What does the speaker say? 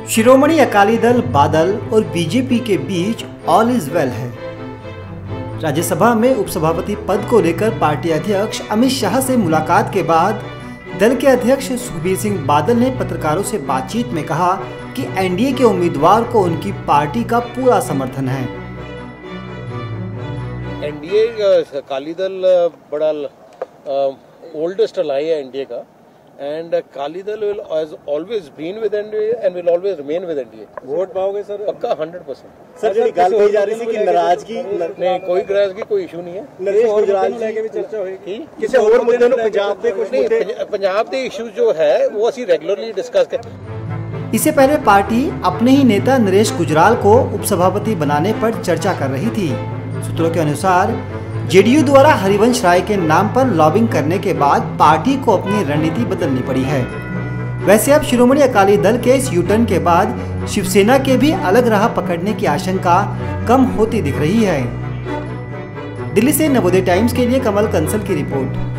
शिरोमणि अकाली दल बादल और बीजेपी के बीच ऑल इज वेल है। राज्यसभा में उपसभापति पद को लेकर पार्टी अध्यक्ष अमित शाह से मुलाकात के बाद दल के अध्यक्ष सुखबीर सिंह बादल ने पत्रकारों से बातचीत में कहा कि एनडीए के उम्मीदवार को उनकी पार्टी का पूरा समर्थन है। एनडीए अकाली दल बड़ा ओल्डेस्ट अलाई है एनडीए का, and Akali Dal will always been with NDA and will always remain with NDA. Vote पाओगे सर? पक्का 100%। सर जी गल कही जा रही थी कि नाराजगी नहीं, कोई नाराजगी कोई इशू नहीं है। नरेश गुजराल लेके भी चर्चा होगी किसी और मुद्दे ਨੂੰ पंजाब ਦੇ कुछ मुद्दे पंजाब ਦੇ इशू जो है वो ਅਸੀਂ रेगुलरली डिस्कस कर। इससे पहले पार्टी अपने ही नेता नरेश गुजराल को उपसभापति बनाने पर चर्चा कर रही थी। सूत्रों के अनुसार जेडीयू द्वारा हरिवंश राय के नाम पर लॉबिंग करने के बाद पार्टी को अपनी रणनीति बदलनी पड़ी है। वैसे अब शिरोमणि अकाली दल के इस यूटर्न के बाद शिवसेना के भी अलग राह पकड़ने की आशंका कम होती दिख रही है। दिल्ली से नवोदय टाइम्स के लिए कमल कंसल की रिपोर्ट।